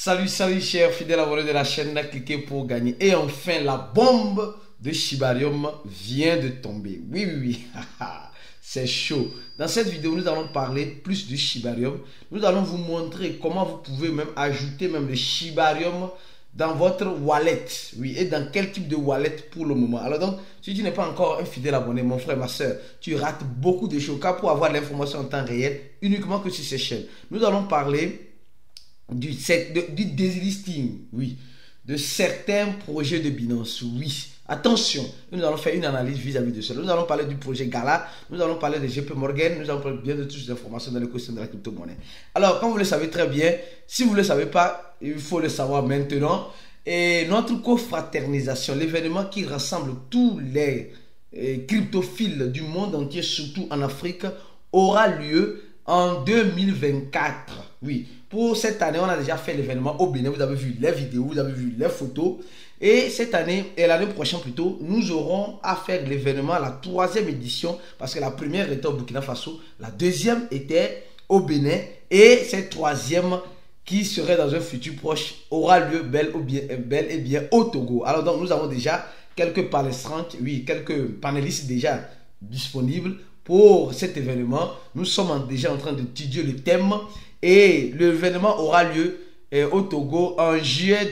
Salut chers fidèles abonnés de la chaîne, cliquez pour gagner. Et enfin, la bombe de Shibarium vient de tomber. Oui. C'est chaud. Dans cette vidéo, nous allons parler plus du Shibarium. Nous allons vous montrer comment vous pouvez même ajouter même le Shibarium dans votre wallet. Oui, et dans quel type de wallet pour le moment. Alors donc, si tu n'es pas encore un fidèle abonné, mon frère, ma soeur, tu rates beaucoup de choses. Car pour avoir l'information en temps réel, uniquement que sur ces chaînes. Nous allons parler du delisting, oui, de certains projets de Binance, oui. Attention, nous allons faire une analyse vis-à-vis de cela. Nous allons parler du projet Gala, nous allons parler de JP Morgan, nous allons parler bien de toutes les informations dans l'écosystème de la crypto-monnaie. Alors, comme vous le savez très bien, si vous ne le savez pas, il faut le savoir maintenant. Et notre confraternisation, l'événement qui rassemble tous les cryptophiles du monde entier, surtout en Afrique, aura lieu en 2024. Oui, pour cette année, on a déjà fait l'événement au Bénin. Vous avez vu les vidéos, vous avez vu les photos. Et cette année, et l'année prochaine plutôt, nous aurons à faire l'événement, la 3e édition, parce que la première était au Burkina Faso, la 2e était au Bénin, et cette 3e qui serait dans un futur proche aura lieu bel et bien au Togo. Alors donc, nous avons déjà quelques palestrantes, oui, quelques panélistes déjà disponibles pour cet événement. Nous sommes déjà en train d'étudier le thème, et l'événement aura lieu au Togo en juillet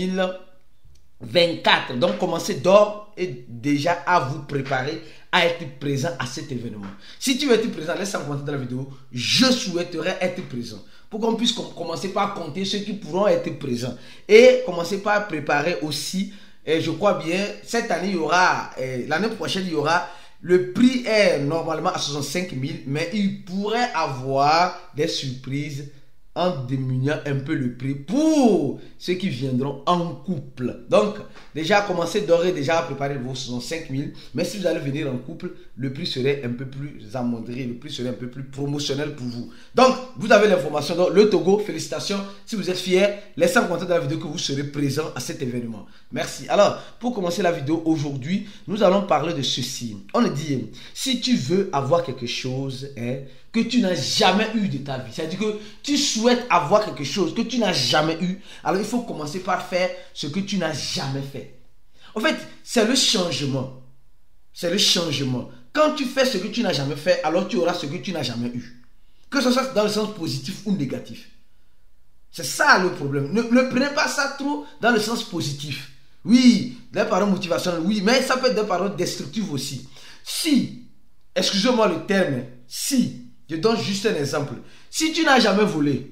2024. Donc commencez d'ores et déjà à vous préparer à être présent à cet événement. Si tu veux être présent, laisse un commentaire dans la vidéo. Je souhaiterais être présent. Pour qu'on puisse commencer par compter ceux qui pourront être présents. Et commencer par préparer aussi, je crois bien, cette année il y aura, l'année prochaine il y aura, le prix est normalement à 65 000, mais il pourrait avoir des surprises en diminuant un peu le prix pour ceux qui viendront en couple. Donc, déjà, commencez d'ores et déjà à préparer vos 65 000. Mais si vous allez venir en couple, le prix serait un peu plus amoindri, le prix serait un peu plus promotionnel pour vous. Donc, vous avez l'information. Donc, le Togo, félicitations. Si vous êtes fiers, laissez un commentaire dans la vidéo que vous serez présent à cet événement. Merci. Alors, pour commencer la vidéo aujourd'hui, nous allons parler de ceci. On a dit, si tu veux avoir quelque chose, que tu n'as jamais eu de ta vie. C'est-à-dire que tu souhaites avoir quelque chose que tu n'as jamais eu. Alors il faut commencer par faire ce que tu n'as jamais fait. En fait, c'est le changement. C'est le changement. Quand tu fais ce que tu n'as jamais fait, alors tu auras ce que tu n'as jamais eu. Que ce soit dans le sens positif ou négatif. C'est ça le problème. Ne prenez pas ça trop dans le sens positif. Oui, des paroles motivationnelles, oui, mais ça peut être des paroles destructives aussi. Si, excusez-moi le terme, si, je donne juste un exemple. Si tu n'as jamais volé,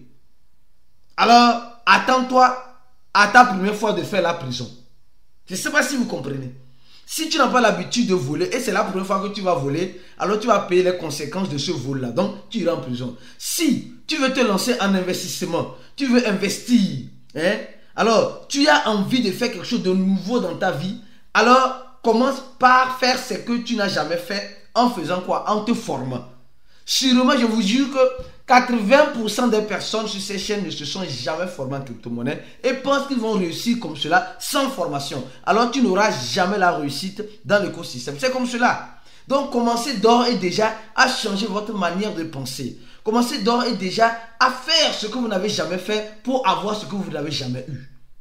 alors attends-toi à ta première fois de faire la prison. Je ne sais pas si vous comprenez. Si tu n'as pas l'habitude de voler et c'est la première fois que tu vas voler, alors tu vas payer les conséquences de ce vol-là. Donc, tu iras en prison. Si tu veux te lancer en investissement, tu veux investir, alors tu as envie de faire quelque chose de nouveau dans ta vie, alors commence par faire ce que tu n'as jamais fait en faisant quoi? En te formant. Sûrement, je vous jure que 80% des personnes sur ces chaînes ne se sont jamais formées en crypto-monnaie et pensent qu'ils vont réussir comme cela sans formation. Alors, tu n'auras jamais la réussite dans l'écosystème. C'est comme cela. Donc, commencez d'ores et déjà à changer votre manière de penser. Commencez d'ores et déjà à faire ce que vous n'avez jamais fait pour avoir ce que vous n'avez jamais eu.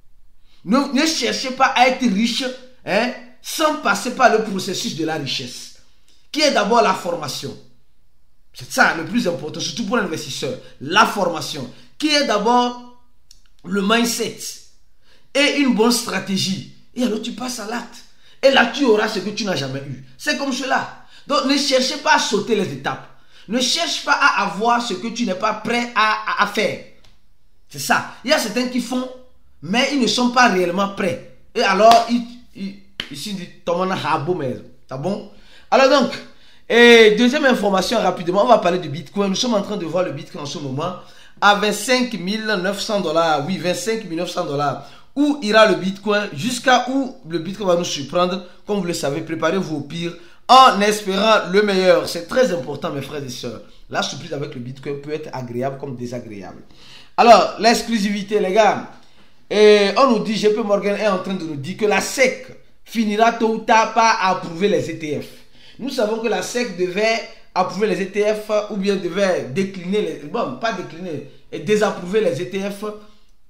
Ne cherchez pas à être riche sans passer par le processus de la richesse, qui est d'abord la formation. C'est ça le plus important, surtout pour l'investisseur. La formation, qui est d'abord le mindset et une bonne stratégie. Et alors tu passes à l'acte. Et là tu auras ce que tu n'as jamais eu. C'est comme cela. Donc ne cherchez pas à sauter les étapes. Ne cherche pas à avoir ce que tu n'es pas prêt à faire. C'est ça. Il y a certains qui font, mais ils ne sont pas réellement prêts. Et alors, ici, dit, c'est bon? Alors donc, et deuxième information rapidement, on va parler de Bitcoin. Nous sommes en train de voir le Bitcoin en ce moment à 25 900 $. Oui, 25 900 $. Où ira le Bitcoin? Jusqu'à où le Bitcoin va nous surprendre? Comme vous le savez, préparez-vous au pire en espérant le meilleur. C'est très important, mes frères et sœurs. La surprise avec le Bitcoin peut être agréable comme désagréable. Alors, l'exclusivité, les gars. Et on nous dit, JP Morgan est en train de nous dire que la SEC finira tôt ou tard par approuver les ETF. Nous savons que la SEC devait approuver les ETF ou bien devait décliner, pas décliner, et désapprouver les ETF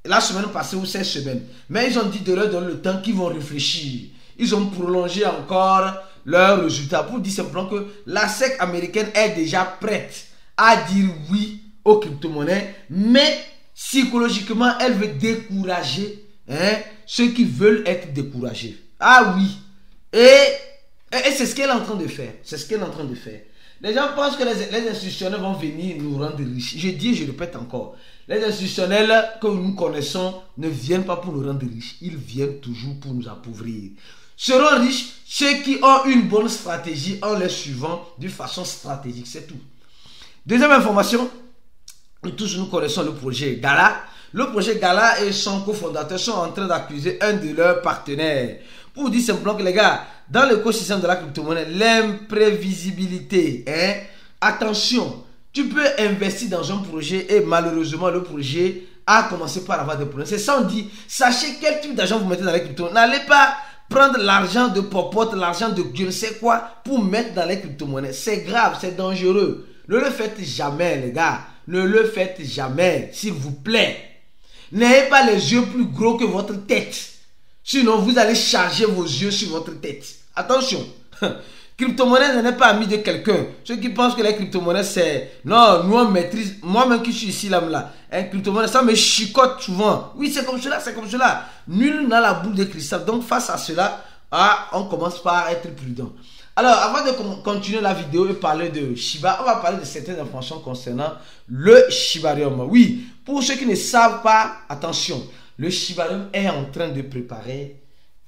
la semaine passée ou cette semaine. Mais ils ont dit de leur donner le temps qu'ils vont réfléchir. Ils ont prolongé encore leurs résultats pour dire simplement que la SEC américaine est déjà prête à dire oui aux crypto-monnaies, mais psychologiquement, elle veut décourager ceux qui veulent être découragés. Ah oui. Et c'est ce qu'elle est en train de faire. C'est ce qu'elle est en train de faire. Les gens pensent que les institutionnels vont venir nous rendre riches. Je dis et je répète encore. Les institutionnels que nous connaissons ne viennent pas pour nous rendre riches. Ils viennent toujours pour nous appauvrir. Seront riches ceux qui ont une bonne stratégie en les suivant de façon stratégique. C'est tout. Deuxième information. Nous tous nous connaissons le projet Gala. Le projet Gala et son cofondateur sont en train d'accuser un de leurs partenaires. Pour dire simplement que les gars, dans l'écosystème de la crypto-monnaie, l'imprévisibilité, attention, tu peux investir dans un projet et malheureusement le projet a commencé par avoir des problèmes. C'est ça on dit, sachez quel type d'argent vous mettez dans les crypto. N'allez pas prendre l'argent de popote, l'argent de Dieu ne sait quoi pour mettre dans les crypto-monnaies. C'est grave, c'est dangereux. Ne le faites jamais les gars. Ne le faites jamais, s'il vous plaît. N'ayez pas les yeux plus gros que votre tête. Sinon, vous allez charger vos yeux sur votre tête. Attention. Crypto-monnaie n'est pas ami de quelqu'un. Ceux qui pensent que les crypto-monnaies, c'est... Non, nous on maîtrise. Moi-même qui suis ici, là. Crypto-monnaie, ça me chicote souvent. Oui, c'est comme cela, c'est comme cela. Nul n'a la boule de cristal. Donc, face à cela, on commence par être prudent. Alors, avant de continuer la vidéo et parler de Shiba, on va parler de certaines informations concernant le Shibarium. Oui, pour ceux qui ne savent pas, attention, le Shibarium est en train de préparer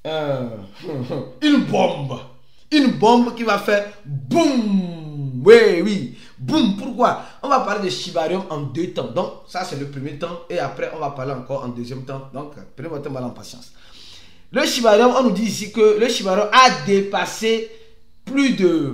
une bombe. Une bombe qui va faire boum. Oui, boum. Pourquoi? On va parler de Shibarium en deux temps. Donc, ça c'est le premier temps et après, on va parler encore en deuxième temps. Donc, prenez votre mal en patience. Le Shibarium, on nous dit ici que le Shibarium a dépassé plus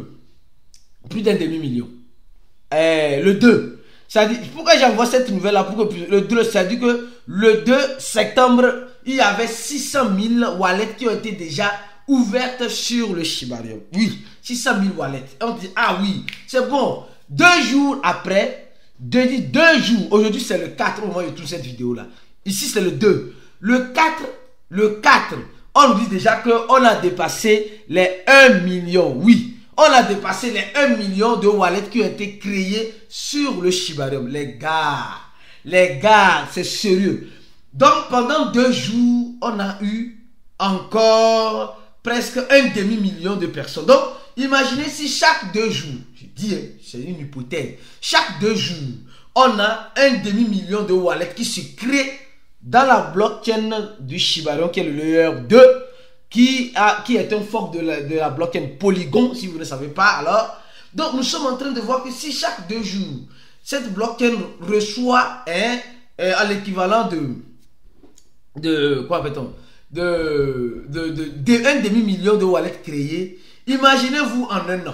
d'un demi-million. Le 2. Pourquoi j'envoie cette nouvelle là? Le 2, c'est-à-dire que le 2 septembre, il y avait 600 000 wallets qui ont été déjà ouvertes sur le Shibarium. Oui, 600 000 wallets. Et on dit, ah oui, c'est bon. 2 jours après, 2 jours, aujourd'hui c'est le 4 au moment où je tourne cette vidéo là. Ici c'est le 2. Le 4, on nous dit déjà qu'on a dépassé les 1 million. Oui, on a dépassé les 1 million de wallets qui ont été créés sur le Shibarium. Les gars, c'est sérieux. Donc, pendant 2 jours, on a eu encore presque un demi-million de personnes. Donc, imaginez si chaque 2 jours, je dis, c'est une hypothèse, chaque 2 jours, on a un demi-million de wallets qui se créent dans la blockchain du Shibarium, qui est le layer 2, qui est un fork de la blockchain Polygon, si vous ne savez pas. Alors, donc nous sommes en train de voir que si chaque 2 jours, cette blockchain reçoit à l'équivalent de quoi appelle-t-on, de un demi-million de wallets créés, imaginez-vous en un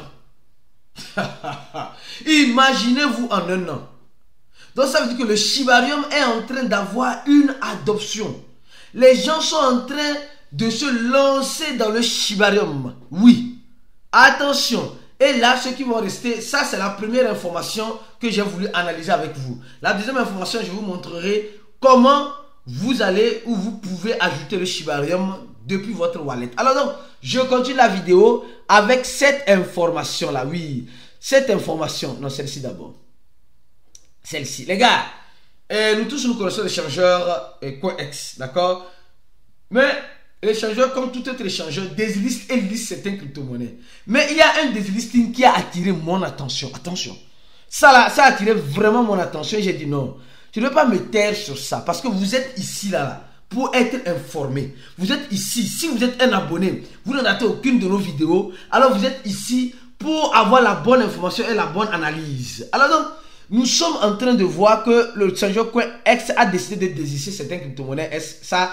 an. Imaginez-vous en un an. Donc ça veut dire que le Shibarium est en train d'avoir une adoption. Les gens sont en train de se lancer dans le Shibarium. Oui. Attention. Et là, ceux qui vont rester, ça c'est la première information que j'ai voulu analyser avec vous. La deuxième information, je vous montrerai comment vous allez ou vous pouvez ajouter le Shibarium depuis votre wallet. Alors donc, je continue la vidéo avec cette information là. Oui. Cette information. Non, celle-ci d'abord. Celle-ci. Les gars, nous tous nous connaissons l'échangeur CoinEx, d'accord? Mais l'échangeur, comme tout autre échangeur, désliste et liste certaines crypto-monnaies. Mais il y a un déslisting qui a attiré mon attention. Attention. Ça a attiré vraiment mon attention et j'ai dit non. Je ne vais pas me taire sur ça parce que vous êtes ici là pour être informé. Vous êtes ici. Si vous êtes un abonné, vous ne ratez aucune de nos vidéos. Alors vous êtes ici pour avoir la bonne information et la bonne analyse. Alors donc, nous sommes en train de voir que le échangeur CoinEx a décidé de désister certaines crypto-monnaies. Ça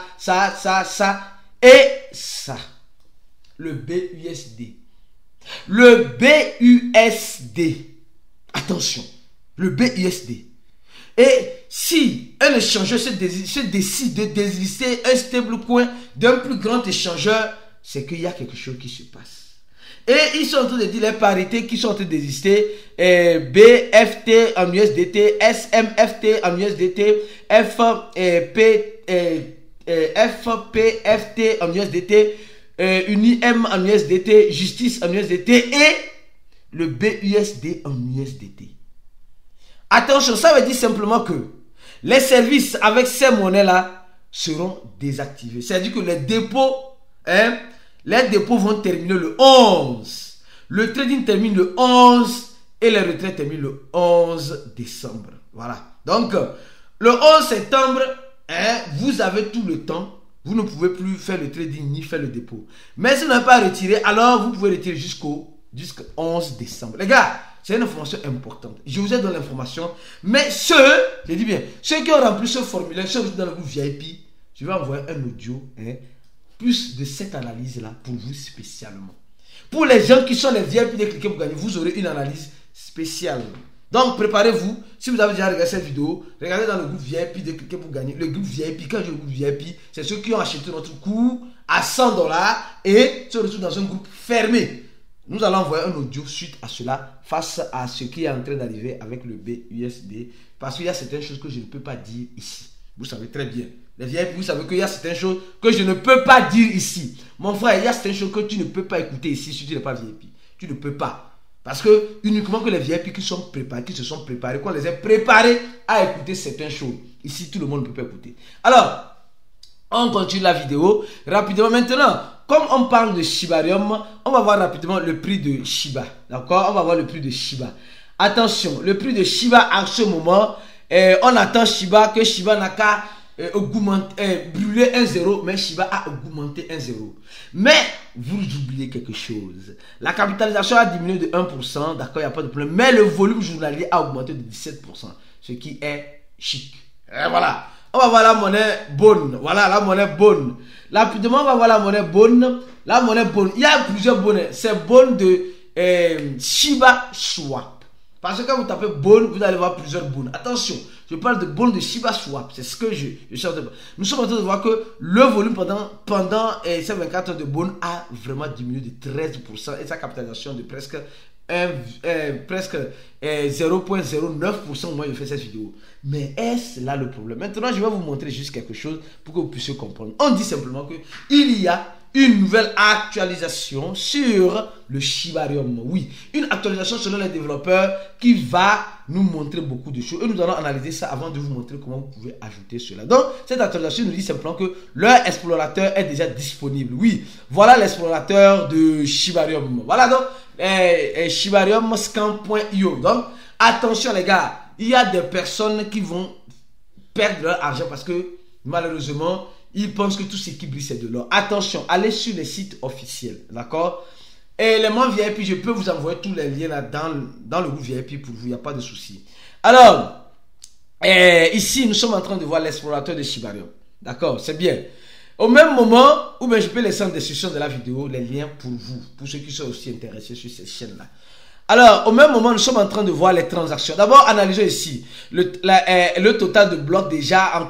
et ça. Le BUSD. Le BUSD. Attention. Le BUSD. Et si un échangeur se décide de désister un stablecoin d'un plus grand échangeur, c'est qu'il y a quelque chose qui se passe. Et ils sont en train de dire les parités qui sont en train d'exister. BFT en USDT, SMFT en USDT, FP FPFT en USDT, UniM en USDT, Justice en USDT et le BUSD en USDT. Attention, ça veut dire simplement que les services avec ces monnaies-là seront désactivés. C'est-à-dire que les dépôts vont terminer le 11. Le trading termine le 11 et les retraites terminent le 11 décembre. Voilà. Donc, le 11 septembre, vous avez tout le temps. Vous ne pouvez plus faire le trading ni faire le dépôt. Mais si vous n'avez pas retiré, alors vous pouvez retirer jusqu'au 11 décembre. Les gars, c'est une information importante. Je vous ai donné l'information. Mais je dis bien, ceux qui ont rempli ce formulaire, ceux qui sont dans le groupe VIP, je vais envoyer un audio, plus de cette analyse-là pour vous spécialement. Pour les gens qui sont les VIP de Cliquez pour gagner, vous aurez une analyse spéciale. Donc, préparez-vous. Si vous avez déjà regardé cette vidéo, regardez dans le groupe VIP de Cliquez pour gagner. Le groupe VIP, quand je dis le groupe VIP, c'est ceux qui ont acheté notre cours à $100 et se retrouvent dans un groupe fermé. Nous allons envoyer un audio suite à cela, face à ce qui est en train d'arriver avec le BUSD. Parce qu'il y a certaines choses que je ne peux pas dire ici. Vous savez très bien. Les VIP, vous savez qu'il y a certaines choses que je ne peux pas dire ici. Mon frère, il y a certaines choses que tu ne peux pas écouter ici si tu n'es pas VIP. Tu ne peux pas. Parce que uniquement que les VIP qui sont préparés, qui se sont préparés, qu'on les ait préparés à écouter certaines choses. Ici, tout le monde ne peut pas écouter. Alors, on continue la vidéo rapidement. Maintenant, comme on parle de Shibarium, on va voir rapidement le prix de Shiba. D'accord? On va voir le prix de Shiba. Attention, le prix de Shiba à ce moment, on attend Shiba, que Shiba n'a qu'à brûler 1-0, mais Shiba a augmenté 1-0. Mais vous oubliez quelque chose. La capitalisation a diminué de 1%, d'accord, il n'y a pas de problème. Mais le volume journalier a augmenté de 17%, ce qui est chic. Et voilà. On va voir la monnaie bonne. Voilà, la monnaie bonne. Rapidement, on va voir la monnaie bonne. La monnaie bonne. Il y a plusieurs bonnets. C'est bonne de Shiba Swap. Parce que quand vous tapez bonne, vous allez voir plusieurs bonnes. Attention, je parle de bonne de Shiba Swap. C'est ce que je cherche. Nous sommes en train de voir que le volume pendant ces 24 heures de bonne a vraiment diminué de 13% et sa capitalisation de presque 0,09%. Moi, je fais cette vidéo. Mais est-ce là le problème? Maintenant, je vais vous montrer juste quelque chose pour que vous puissiez comprendre. On dit simplement que il y a une nouvelle actualisation sur le Shibarium. Oui, une actualisation selon les développeurs qui va nous montrer beaucoup de choses. Et nous allons analyser ça avant de vous montrer comment vous pouvez ajouter cela. Donc, cette actualisation nous dit simplement que leur explorateur est déjà disponible. Oui, voilà l'explorateur de Shibarium. Voilà donc, shibariumscan.io. Donc, attention les gars, il y a des personnes qui vont perdre leur argent parce que malheureusement, ils pensent que tout ce qui brille, c'est de l'or. Attention, allez sur les sites officiels, d'accord? Et les membres VIP, je peux vous envoyer tous les liens là dans le groupe VIP pour vous, il n'y a pas de souci. Alors, ici, nous sommes en train de voir l'explorateur de Shibarium. D'accord, c'est bien. Au même moment, ou bien je peux laisser en description de la vidéo les liens pour vous, pour ceux qui sont aussi intéressés sur ces chaînes-là. Alors, au même moment, nous sommes en train de voir les transactions. D'abord, analysons ici le total de blocs déjà en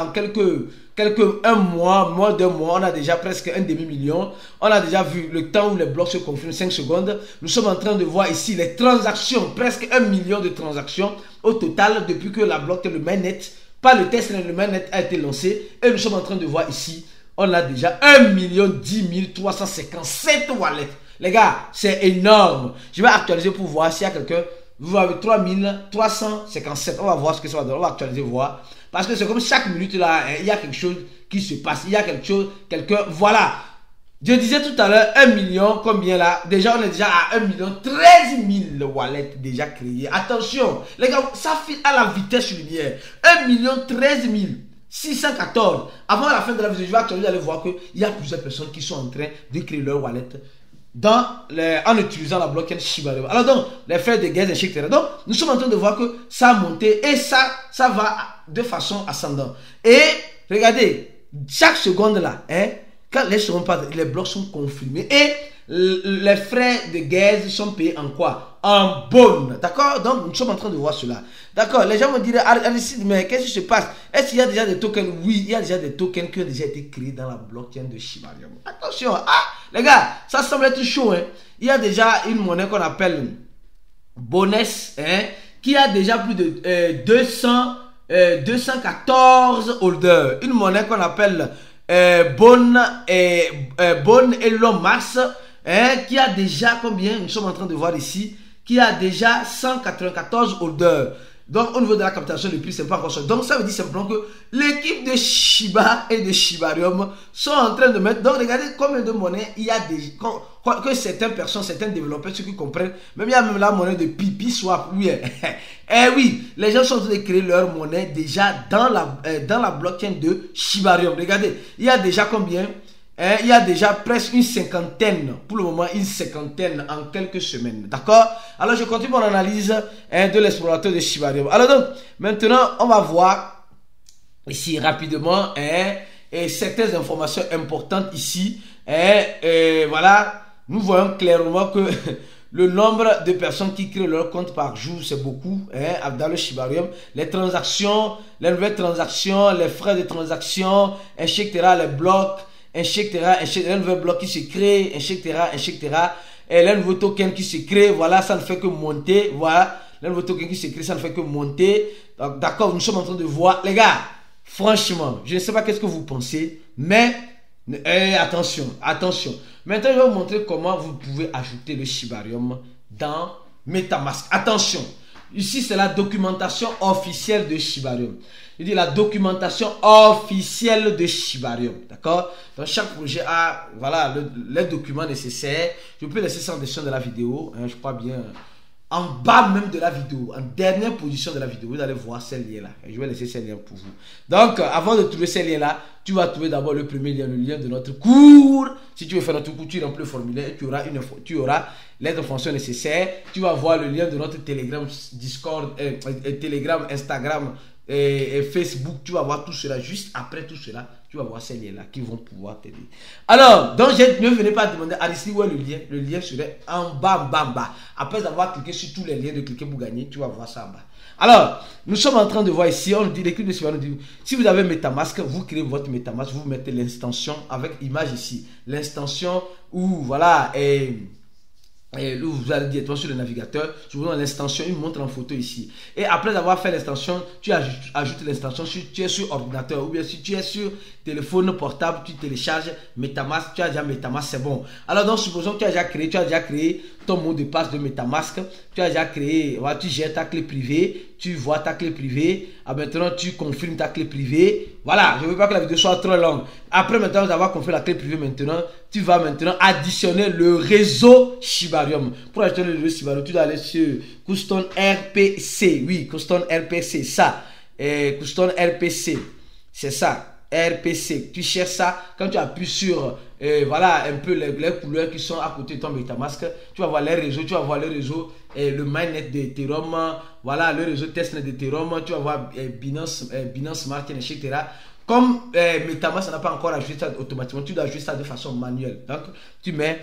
un mois, 2 mois, on a déjà presque un demi-million. On a déjà vu le temps où les blocs se confirment, 5 secondes. Nous sommes en train de voir ici les transactions, presque 1 million de transactions au total depuis que la blockchain, le mainnet, pas le test, le mainnet a été lancé. Et nous sommes en train de voir ici, on a déjà 1 10 357 wallets. Les gars, c'est énorme. Je vais actualiser pour voir s'il y a quelqu'un. Vous avez 3357. On va voir ce que ça va donner. On va actualiser, voir. Parce que c'est comme chaque minute là, il y a quelque chose qui se passe. Il y a quelque chose, quelqu'un. Voilà. Je disais tout à l'heure, 1 million, combien là? Déjà, on est déjà à 1 13 000 wallets déjà créés. Attention, les gars, ça file à la vitesse lumière. 1 13 614. Avant la fin de la vidéo, je vais actualiser, aller voir qu'il y a plusieurs personnes qui sont en train de créer leur wallet en utilisant la blockchain Shibarium. Alors donc, les frais de gaz, etc. Donc, nous sommes en train de voir que ça a monté et ça va de façon ascendante. Et regardez, chaque seconde là, quand les secondes passent, les blocs sont confirmés et les frais de gaz sont payés en quoi? En bonne. D'accord? Donc, nous sommes en train de voir cela. D'accord? Les gens me diraient, Aristide, mais qu'est-ce qui se passe? Est-ce qu'il y a déjà des tokens? Oui, il y a déjà des tokens qui ont déjà été créés dans la blockchain de Shibarium. Attention, les gars, ça semble être chaud. Il y a déjà une monnaie qu'on appelle Bonus, qui a déjà plus de 200 214 holders. Une monnaie qu'on appelle Bonne Elon Musk, qui a déjà combien? Nous sommes en train de voir ici, qui a déjà 194 holders. Donc au niveau de la captation de prix, c'est pas encore ça. Donc ça veut dire simplement que l'équipe de Shiba et de Shibarium sont en train de mettre. Donc regardez combien de monnaies il y a déjà. Que certaines personnes, certains développeurs, ceux qui comprennent, même il y a même la monnaie de Pipi Swap. Oui, oui, les gens sont en train de créer leur monnaie déjà dans la blockchain de Shibarium. Regardez, il y a déjà combien? Il y a déjà presque une cinquantaine, pour le moment une cinquantaine en quelques semaines. D'accord? Alors je continue mon analyse de l'explorateur de Shibarium. Alors donc, maintenant on va voir ici rapidement certaines informations importantes ici. Voilà, nous voyons clairement que le nombre de personnes qui créent leur compte par jour, c'est beaucoup dans le Shibarium. Les transactions, les nouvelles transactions, les frais de transaction, etc., les blocs, etc., les nouveaux blocs qui se créent, etc., et les nouveaux tokens qui se créent, voilà, ça ne fait que monter, voilà, les nouveaux tokens qui se créent, ça ne fait que monter. D'accord, nous sommes en train de voir, les gars, franchement, je ne sais pas qu'est-ce que vous pensez, mais attention. Maintenant, je vais vous montrer comment vous pouvez ajouter le Shibarium dans MetaMask. Attention, ici c'est la documentation officielle de Shibarium. Je dis la documentation officielle de Shibarium. D'accord? Dans chaque projet a voilà, les documents nécessaires. Je peux laisser ça en description de la vidéo. Je crois bien. En bas même de la vidéo, en dernière position de la vidéo, vous allez voir ces liens-là. Je vais laisser ces liens pour vous. Donc, avant de trouver ces liens-là, tu vas trouver d'abord le premier lien, le lien de notre cours. Si tu veux faire notre cours, tu remplis le formulaire et tu auras les informations nécessaires. Tu vas voir le lien de notre Telegram, Discord, Telegram, Instagram et Facebook. Tu vas voir tout cela. Juste après tout cela, tu vas voir ces liens-là qui vont pouvoir t'aider. Alors, donc, ne venez pas demander à ici où est le lien. Le lien serait en bas. Après avoir cliqué sur tous les liens de cliquer pour gagner, tu vas voir ça en bas. Alors, nous sommes en train de voir ici, on dit, l'équipe de Shibarium dit, si vous avez MetaMask, vous créez votre MetaMask, vous mettez l'extension avec image ici. L'extension où, voilà, vous allez directement sur le navigateur, je vous donne l'extension, il me montre en photo ici. Et après avoir fait l'extension, tu ajoutes l'extension si tu es sur ordinateur ou bien si tu es sur téléphone portable, tu télécharges MetaMask, tu as déjà MetaMask, c'est bon. Alors donc supposons que tu as déjà créé ton mot de passe de MetaMask, tu as déjà créé, voilà, tu gères ta clé privée, tu vois ta clé privée, maintenant tu confirmes ta clé privée. Voilà, je ne veux pas que la vidéo soit trop longue. Après maintenant d'avoir confirmé la clé privée maintenant, tu vas maintenant additionner le réseau Shibarium. Pour additionner le réseau Shibarium, tu dois aller sur Custom RPC. Oui, Custom RPC, ça. Custom RPC, c'est ça. RPC, tu cherches ça, quand tu appuies sur voilà un peu les couleurs qui sont à côté de ton MetaMask, tu vas voir les réseaux, tu vas voir le réseau, le mainnet d'Ethereum, voilà le réseau testnet d'Ethereum, tu vas voir Binance Smart Chain, etc. Comme MetaMask n'a pas encore ajouté ça automatiquement, tu dois ajouter ça de façon manuelle. Donc tu mets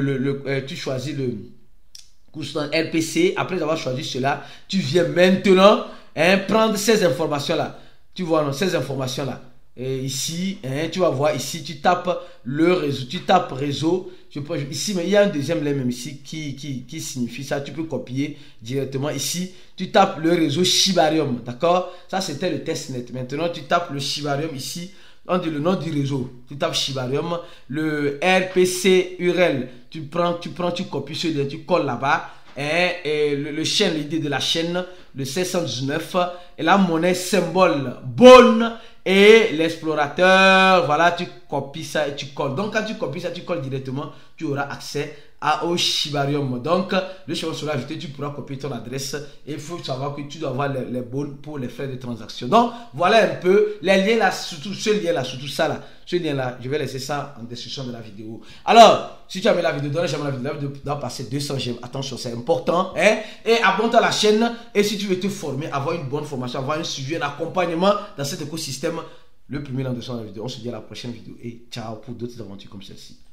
tu choisis le Custom RPC. Après avoir choisi cela, tu viens maintenant prendre ces informations là. Tu vois non, ces informations là. Et ici, tu vas voir ici, tu tapes le réseau, tu tapes réseau. Ici, mais il y a un deuxième lien même ici qui signifie ça. Tu peux copier directement ici. Tu tapes le réseau Shibarium, d'accord? Ça, c'était le testnet. Maintenant, tu tapes le Shibarium ici. On dit le nom du réseau. Tu tapes Shibarium, le RPC URL. Tu copies ce lien, tu colles là-bas. Et le chaîne, l'idée de la chaîne, le 719 et la monnaie symbole bonne. Et l'explorateur, voilà, tu copies ça et tu colles. Donc, quand tu copies ça, tu colles directement, tu auras accès au Shibarium. Donc, le Shibarium sera ajouté, tu pourras copier ton adresse. Et il faut savoir que tu dois avoir les bonnes pour les frais de transaction. Donc, voilà un peu les liens là, surtout ce lien là, surtout ça là. Ce lien là, je vais laisser ça en description de la vidéo. Alors, si tu as aimé la vidéo, donne j'aime la vidéo, doit passer 200 j'aime. Attention, c'est important. Et abonne-toi à la chaîne. Et si tu veux te former, avoir une bonne formation, avoir un suivi, un accompagnement dans cet écosystème, le premier lien de la vidéo. On se dit à la prochaine vidéo. Et ciao pour d'autres aventures comme celle-ci.